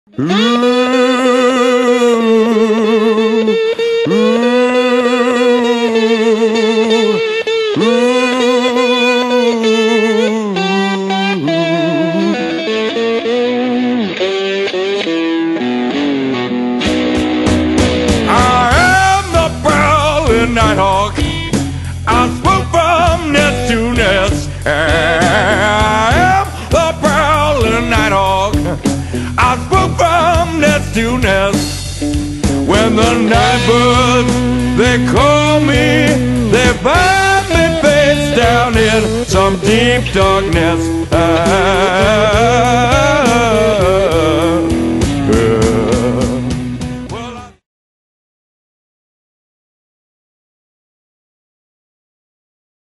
Ooh, ooh, ooh. I am the prowling nighthawk. I swoop from nest to nest. I am the prowling nighthawk. I swoop from nest to nest. When the night birds, they call me, they find me face down in some deep darkness.